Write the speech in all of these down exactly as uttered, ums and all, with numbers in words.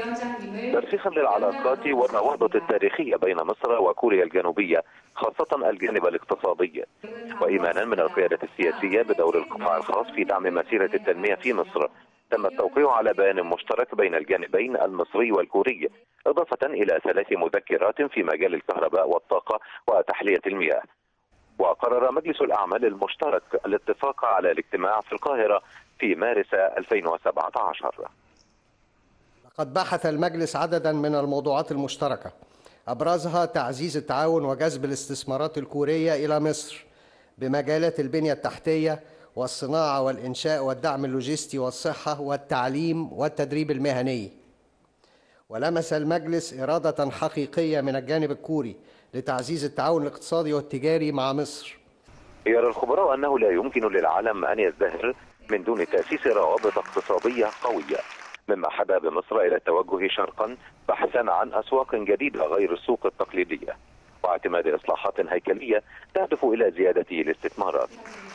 ترسيخا للعلاقات والروابط التاريخية بين مصر وكوريا الجنوبية، خاصة الجانب الاقتصادي، وإيمانا من القيادة السياسية بدور القطاع الخاص في دعم مسيرة التنمية في مصر، تم التوقيع على بيان مشترك بين الجانبين المصري والكوري، إضافة إلى ثلاث مذكرات في مجال الكهرباء والطاقة وتحلية المياه. وقرر مجلس الأعمال المشترك الاتفاق على الاجتماع في القاهرة في مارس ألفين وسبعة عشر. لقد بحث المجلس عددا من الموضوعات المشتركة، أبرزها تعزيز التعاون وجذب الاستثمارات الكورية إلى مصر بمجالات البنية التحتية والصناعة والإنشاء والدعم اللوجستي والصحة والتعليم والتدريب المهني. ولمس المجلس إرادة حقيقية من الجانب الكوري لتعزيز التعاون الاقتصادي والتجاري مع مصر. يرى الخبراء أنه لا يمكن للعالم أن يزدهر من دون تأسيس روابط اقتصادية قوية، مما حدا بمصر إلى التوجه شرقا بحثا عن أسواق جديدة غير السوق التقليدية، واعتماد إصلاحات هيكلية تهدف إلى زيادة الاستثمارات.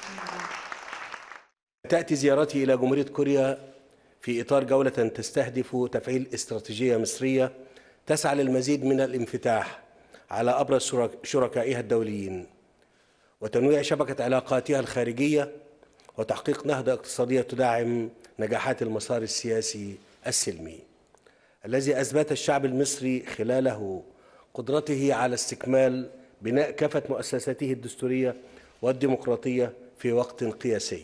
تأتي زيارتي إلى جمهورية كوريا في إطار جولة تستهدف تفعيل استراتيجية مصرية تسعى للمزيد من الانفتاح على أبرز شركائها الدوليين وتنويع شبكة علاقاتها الخارجية وتحقيق نهضة اقتصادية تدعم نجاحات المسار السياسي السلمي الذي أثبت الشعب المصري خلاله قدرته على استكمال بناء كافة مؤسساته الدستورية والديمقراطية في وقت قياسي،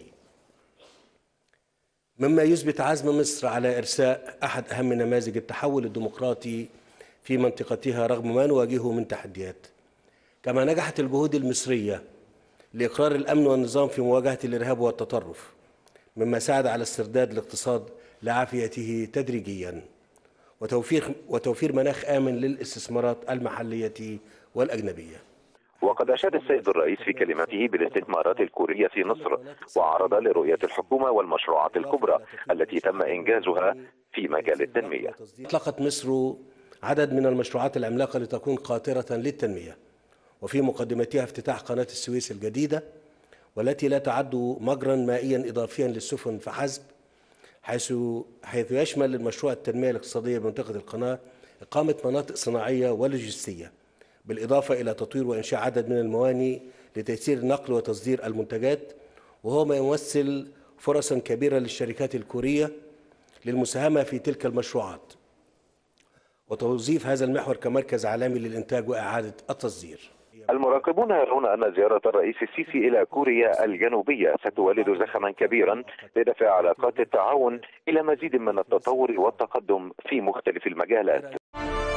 مما يثبت عزم مصر على إرساء أحد أهم نماذج التحول الديمقراطي في منطقتها رغم ما نواجهه من تحديات. كما نجحت الجهود المصرية لإقرار الأمن والنظام في مواجهة الإرهاب والتطرف، مما ساعد على استرداد الاقتصاد لعافيته تدريجيا وتوفير وتوفير مناخ آمن للاستثمارات المحلية والأجنبية. وقد أشاد السيد الرئيس في كلمته بالاستثمارات الكورية في مصر، وعرض لرؤية الحكومة والمشروعات الكبرى التي تم إنجازها في مجال التنمية. أطلقت مصر عدد من المشروعات العملاقة لتكون قاطرة للتنمية، وفي مقدمتها افتتاح قناة السويس الجديدة والتي لا تعد مجرا مائيا إضافيا للسفن فحسب، حيث حيث يشمل المشروع التنمية الاقتصادية بمنطقة القناة إقامة مناطق صناعية ولوجستية، بالإضافة إلى تطوير وإنشاء عدد من الموانئ لتيسير نقل وتصدير المنتجات، وهو ما يمثل فرصا كبيرة للشركات الكورية للمساهمة في تلك المشروعات وتوظيف هذا المحور كمركز عالمي للإنتاج وإعادة التصدير. المراقبون يرون أن زيارة الرئيس السيسي إلى كوريا الجنوبية ستولد زخما كبيرا لدفع علاقات التعاون إلى مزيد من التطور والتقدم في مختلف المجالات.